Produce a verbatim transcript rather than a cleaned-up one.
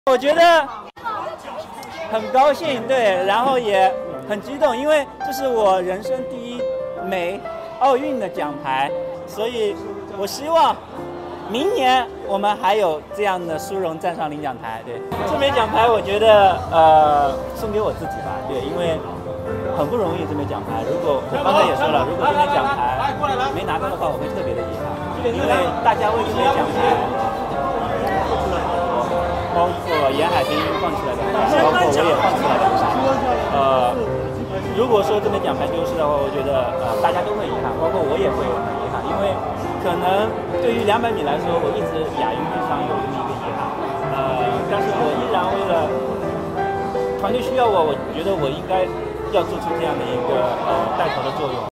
我觉得很高兴，对，然后也很激动，因为这是我人生第一枚奥运的奖牌，所以我希望明年我们还有这样的殊荣站上领奖台。对，这枚奖牌我觉得呃送给我自己吧，对，因为很不容易这枚奖牌。如果我刚才也说了，如果这枚奖牌没拿到的话，我会特别的遗憾，因为大家为这枚奖牌。包括沿海兵放弃了梁山，包括我也放弃了梁山。呃，如果说这枚奖牌丢失的话，我觉得呃大家都会遗憾，包括我也会很遗憾，因为可能对于两百米来说，我一直亚运会上有这么一个遗憾。呃，但是我依然为了团队需要我，我觉得我应该要做出这样的一个呃带头的作用。